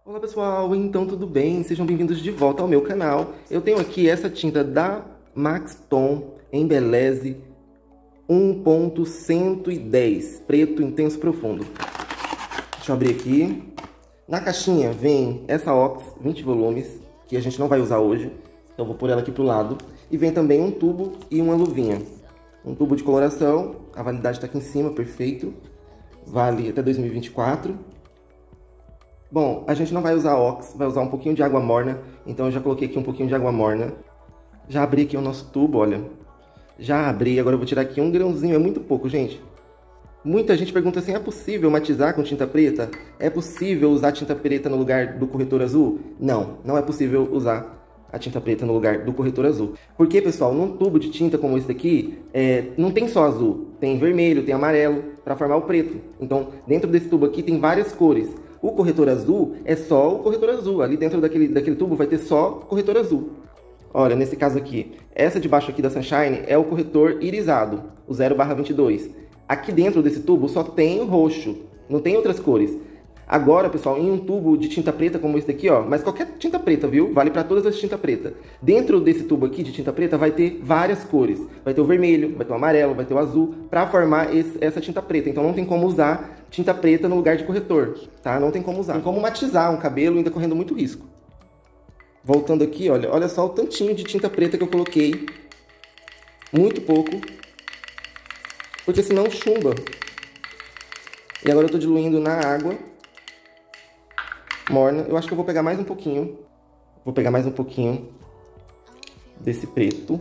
Olá pessoal, então tudo bem? Sejam bem-vindos de volta ao meu canal. Eu tenho aqui essa tinta da Maxton Embeleze 1.110 preto intenso profundo. Deixa eu abrir aqui. Na caixinha vem essa Ox 20 volumes, que a gente não vai usar hoje, então vou pôr ela aqui pro lado. E vem também um tubo e uma luvinha. Um tubo de coloração, a validade está aqui em cima, perfeito. Vale até 2024. Bom, a gente não vai usar Ox, vai usar um pouquinho de água morna, então eu já coloquei aqui um pouquinho de água morna. Já abri aqui o nosso tubo, olha. Já abri, agora eu vou tirar aqui um grãozinho, é muito pouco, gente. Muita gente pergunta assim, é possível matizar com tinta preta? É possível usar tinta preta no lugar do corretor azul? Não, não é possível usar a tinta preta no lugar do corretor azul. Porque, pessoal, num tubo de tinta como esse daqui, não tem só azul, tem vermelho, tem amarelo, para formar o preto. Então, dentro desse tubo aqui tem várias cores. O corretor azul é só o corretor azul. Ali dentro daquele tubo vai ter só corretor azul. Olha, nesse caso aqui, essa de baixo aqui da Sunshine é o corretor irisado, o 0/22. Aqui dentro desse tubo só tem o roxo, não tem outras cores. Agora, pessoal, em um tubo de tinta preta como esse daqui, ó, mas qualquer tinta preta, viu? Vale para todas as tintas pretas. Dentro desse tubo aqui de tinta preta vai ter várias cores. Vai ter o vermelho, vai ter o amarelo, vai ter o azul, para formar essa tinta preta. Então não tem como usar tinta preta no lugar de corretor, tá? Não tem como usar. Tem como matizar um cabelo ainda correndo muito risco. Voltando aqui, olha só o tantinho de tinta preta que eu coloquei. Muito pouco. Porque senão chumba. E agora eu tô diluindo na água morna. Eu acho que eu vou pegar mais um pouquinho. Vou pegar mais um pouquinho desse preto.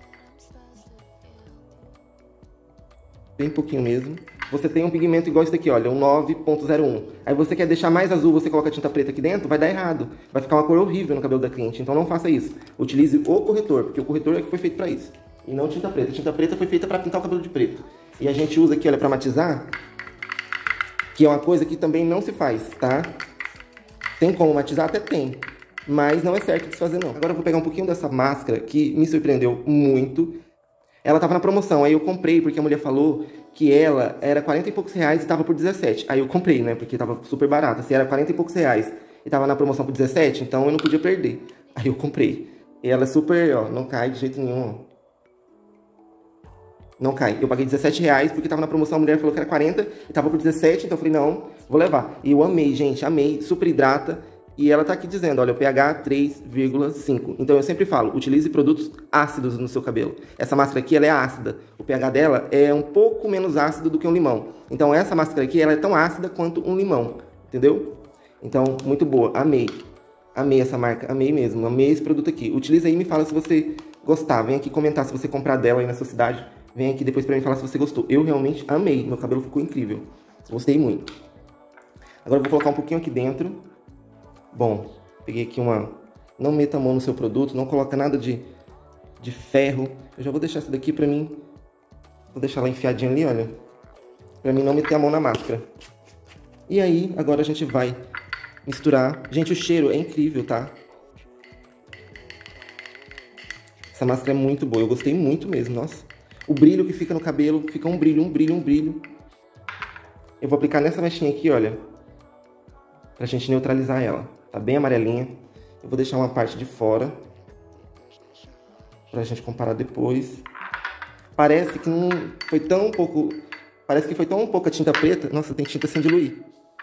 Bem pouquinho mesmo. Você tem um pigmento igual esse daqui, olha, um 9.01. Aí você quer deixar mais azul, você coloca tinta preta aqui dentro, vai dar errado. Vai ficar uma cor horrível no cabelo da cliente. Então não faça isso. Utilize o corretor, porque o corretor é que foi feito pra isso. E não tinta preta. Tinta preta foi feita pra pintar o cabelo de preto. E a gente usa aqui, olha, pra matizar, que é uma coisa que também não se faz, tá? Tem como matizar? Até tem. Mas não é certo de se fazer, não. Agora eu vou pegar um pouquinho dessa máscara, que me surpreendeu muito. Ela tava na promoção, aí eu comprei, porque a mulher falou que ela era 40 e poucos reais e tava por 17. Aí eu comprei, né, porque tava super barata. Se era 40 e poucos reais e tava na promoção por 17, então eu não podia perder. Aí eu comprei. E ela é super, ó, não cai de jeito nenhum, ó. Não cai. Eu paguei 17 reais porque tava na promoção, a mulher falou que era 40 e tava por 17, então eu falei, não, vou levar. E eu amei, gente, amei, super hidrata. E ela tá aqui dizendo, olha, o pH 3,5. Então eu sempre falo, utilize produtos ácidos no seu cabelo. Essa máscara aqui, ela é ácida. O pH dela é um pouco menos ácido do que um limão. Então essa máscara aqui, ela é tão ácida quanto um limão, entendeu? Então, muito boa, amei. Amei essa marca, amei mesmo, amei esse produto aqui. Utiliza aí e me fala se você gostar. Vem aqui comentar se você comprar dela aí na sua cidade. Vem aqui depois pra mim falar se você gostou. Eu realmente amei, meu cabelo ficou incrível. Gostei muito. Agora eu vou colocar um pouquinho aqui dentro. Bom, peguei aqui uma... Não meta a mão no seu produto, não coloca nada de ferro. Eu já vou deixar essa daqui pra mim... Vou deixar ela enfiadinha ali, olha. Pra mim não meter a mão na máscara. E aí, agora a gente vai misturar. Gente, o cheiro é incrível, tá? Essa máscara é muito boa, eu gostei muito mesmo, nossa. O brilho que fica no cabelo, fica um brilho, um brilho, um brilho. Eu vou aplicar nessa mechinha aqui, olha. Pra gente neutralizar ela. Tá bem amarelinha. Eu vou deixar uma parte de fora. Pra gente comparar depois. Parece que não foi tão pouco... Parece que foi tão pouca tinta preta. Nossa, tem tinta sem diluir.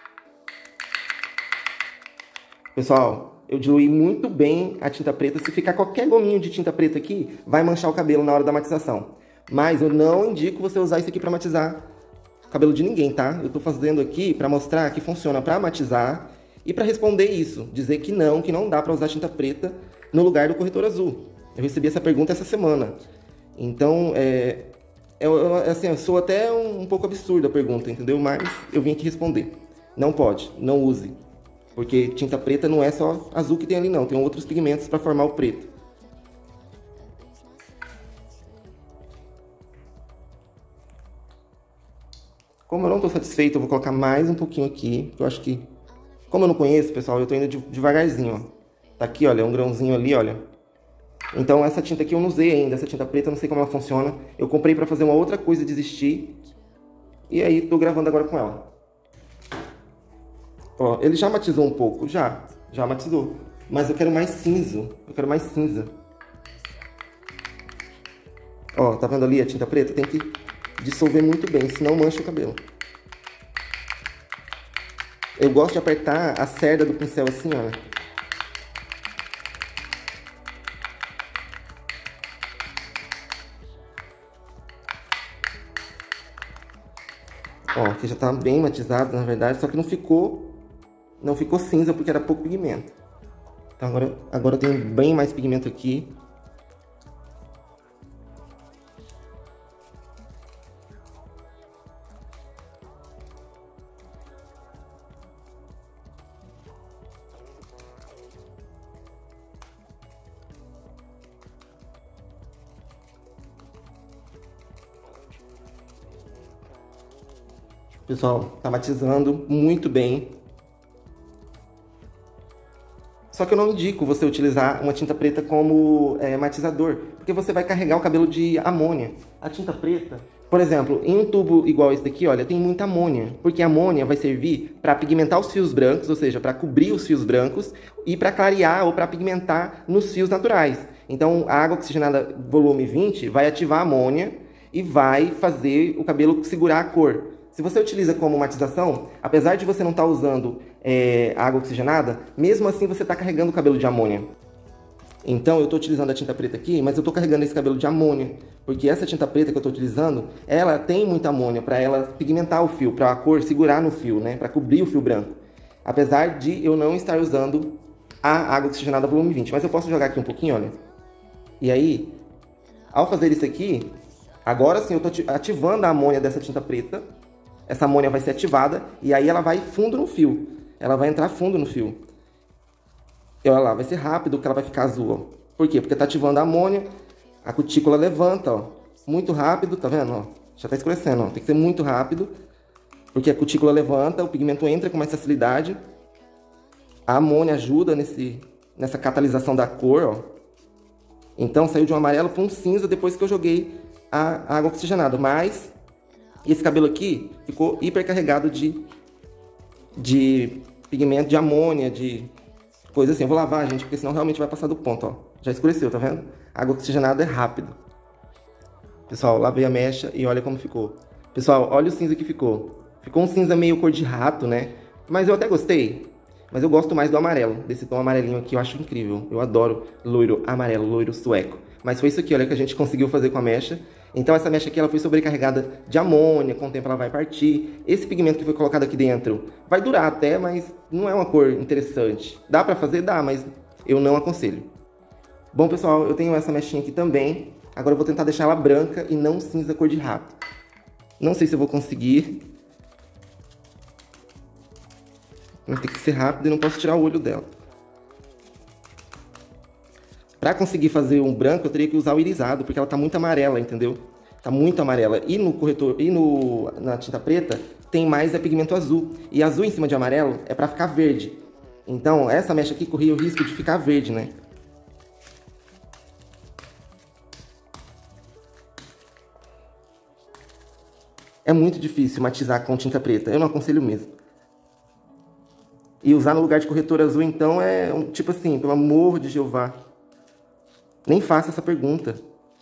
Pessoal, eu diluí muito bem a tinta preta. Se ficar qualquer gominho de tinta preta aqui, vai manchar o cabelo na hora da matização. Mas eu não indico você usar isso aqui pra matizar o cabelo de ninguém, tá? Eu tô fazendo aqui pra mostrar que funciona pra matizar e pra responder isso. Dizer que não dá pra usar tinta preta no lugar do corretor azul. Eu recebi essa pergunta essa semana. Então, assim, eu sou até um pouco absurda a pergunta, entendeu? Mas eu vim aqui responder. Não pode, não use. Porque tinta preta não é só azul que tem ali, não. Tem outros pigmentos para formar o preto. Como eu não estou satisfeito, eu vou colocar mais um pouquinho aqui. Eu acho que, como eu não conheço, pessoal, eu estou indo devagarzinho, ó. Tá aqui, olha, um grãozinho ali, olha. Então essa tinta aqui eu não usei ainda, essa tinta preta, eu não sei como ela funciona. Eu comprei para fazer uma outra coisa e desistir. E aí, tô gravando agora com ela. Ó, ele já matizou um pouco, já matizou. Mas eu quero mais cinza, Ó, tá vendo ali a tinta preta? Tem que dissolver muito bem, senão mancha o cabelo. Eu gosto de apertar a cerda do pincel assim, ó. Ó, aqui já tá bem matizado, na verdade, só que não ficou cinza porque era pouco pigmento. Então agora tem bem mais pigmento aqui. Pessoal, tá matizando muito bem. Só que eu não indico você utilizar uma tinta preta como matizador, porque você vai carregar o cabelo de amônia. A tinta preta, por exemplo, em um tubo igual esse daqui, olha, tem muita amônia, porque a amônia vai servir para pigmentar os fios brancos, ou seja, para cobrir os fios brancos e para clarear ou para pigmentar nos fios naturais. Então, a água oxigenada volume 20 vai ativar a amônia e vai fazer o cabelo segurar a cor. Se você utiliza como matização, apesar de você não estar usando água oxigenada, mesmo assim você está carregando o cabelo de amônia. Então eu estou utilizando a tinta preta aqui, mas eu estou carregando esse cabelo de amônia, porque essa tinta preta que eu estou utilizando, ela tem muita amônia para ela pigmentar o fio, para a cor segurar no fio, né, para cobrir o fio branco. Apesar de eu não estar usando a água oxigenada volume 20, mas eu posso jogar aqui um pouquinho, olha. E aí, ao fazer isso aqui, agora sim eu estou ativando a amônia dessa tinta preta. Essa amônia vai ser ativada e aí ela vai fundo no fio. Ela vai entrar fundo no fio. E olha lá, vai ser rápido que ela vai ficar azul, ó. Por quê? Porque tá ativando a amônia, a cutícula levanta, ó. Muito rápido, tá vendo? Ó, já tá escurecendo, ó. Tem que ser muito rápido, porque a cutícula levanta, o pigmento entra com mais facilidade. A amônia ajuda nessa catalisação da cor, ó. Então saiu de um amarelo para um cinza depois que eu joguei a água oxigenada. Mas esse cabelo aqui ficou hipercarregado de pigmento, de amônia, de coisa assim. Eu vou lavar, gente, porque senão realmente vai passar do ponto, ó. Já escureceu, tá vendo? A água oxigenada é rápido. Pessoal, lavei a mecha e olha como ficou. Pessoal, olha o cinza que ficou. Ficou um cinza meio cor de rato, né? Mas eu até gostei. Mas eu gosto mais do amarelo, desse tom amarelinho aqui, eu acho incrível. Eu adoro loiro amarelo, loiro sueco. Mas foi isso aqui, olha, que a gente conseguiu fazer com a mecha. Então essa mecha aqui, ela foi sobrecarregada de amônia, com o tempo ela vai partir. Esse pigmento que foi colocado aqui dentro vai durar até, mas não é uma cor interessante. Dá pra fazer? Dá, mas eu não aconselho. Bom, pessoal, eu tenho essa mechinha aqui também. Agora eu vou tentar deixar ela branca e não cinza cor de rato. Não sei se eu vou conseguir. Mas tem que ser rápido e não posso tirar o olho dela. Pra conseguir fazer um branco, eu teria que usar o irisado, porque ela tá muito amarela, entendeu? Tá muito amarela. E no corretor, na tinta preta, tem mais pigmento azul. E azul em cima de amarelo é pra ficar verde. Então, essa mecha aqui corria o risco de ficar verde, né? É muito difícil matizar com tinta preta. Eu não aconselho mesmo. E usar no lugar de corretor azul, então, é tipo assim, pelo amor de Jeová. Nem faça essa pergunta.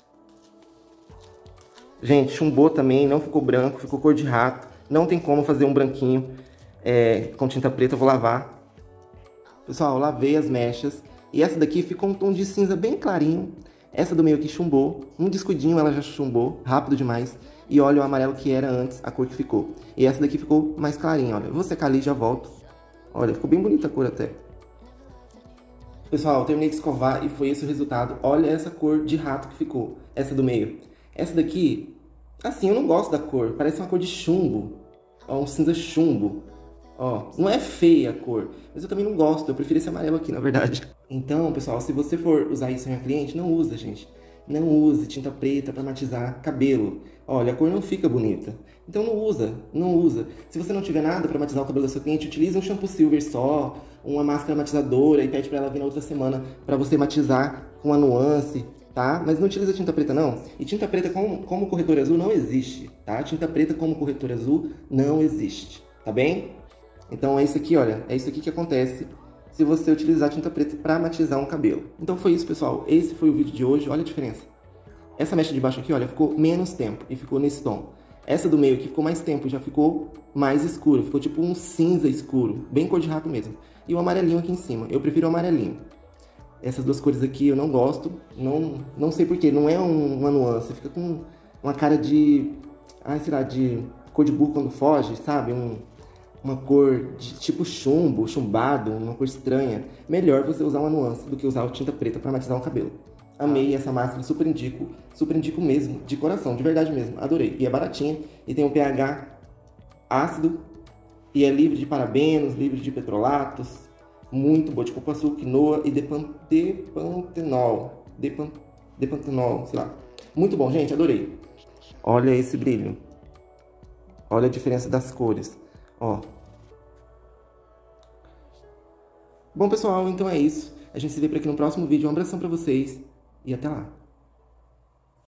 Gente, chumbou também, não ficou branco, ficou cor de rato. Não tem como fazer um branquinho com tinta preta, eu vou lavar. Pessoal, eu lavei as mechas. E essa daqui ficou um tom de cinza bem clarinho. Essa do meio aqui chumbou. Um descuidinho ela já chumbou, rápido demais. E olha o amarelo que era antes, a cor que ficou. E essa daqui ficou mais clarinha, olha. Eu vou secar ali e já volto. Olha, ficou bem bonita a cor até. Pessoal, eu terminei de escovar e foi esse o resultado. Olha essa cor de rato que ficou. Essa do meio. Essa daqui, assim, eu não gosto da cor. Parece uma cor de chumbo. Ó, um cinza chumbo. Ó, não é feia a cor. Mas eu também não gosto. Eu prefiro esse amarelo aqui, na verdade. Então, pessoal, se você for usar isso em uma cliente, não usa, gente. Não use tinta preta para matizar cabelo. Olha, a cor não fica bonita. Então não usa, não usa. Se você não tiver nada para matizar o cabelo da sua cliente, utilize um shampoo silver só, uma máscara matizadora e pede para ela vir na outra semana para você matizar com a nuance, tá? Mas não utiliza tinta preta não. E tinta preta como corretor azul não existe, tá? Tinta preta como corretor azul não existe, tá bem? Então é isso aqui, olha, é isso aqui que acontece se você utilizar tinta preta para matizar um cabelo. Então foi isso, pessoal. Esse foi o vídeo de hoje. Olha a diferença. Essa mecha de baixo aqui, olha, ficou menos tempo e ficou nesse tom. Essa do meio aqui ficou mais tempo e já ficou mais escuro. Ficou tipo um cinza escuro, bem cor de rato mesmo. E o amarelinho aqui em cima. Eu prefiro o amarelinho. Essas duas cores aqui eu não gosto. Não sei porquê. Não é uma nuance. Fica com uma cara de... sei lá, de cor de burro quando foge, sabe? Uma cor de tipo chumbo, chumbado, uma cor estranha. Melhor você usar uma nuance do que usar tinta preta para matizar um cabelo. Amei essa máscara, super indico mesmo, de coração, de verdade mesmo, adorei. E é baratinha, e tem um pH ácido, e é livre de parabenos, livre de petrolatos, muito boa, de cupuaçu, quinoa e depantenol, sei lá. Muito bom, gente, adorei. Olha esse brilho. Olha a diferença das cores. Ó. Bom, pessoal, então é isso. A gente se vê por aqui no próximo vídeo. Um abração pra vocês e até lá.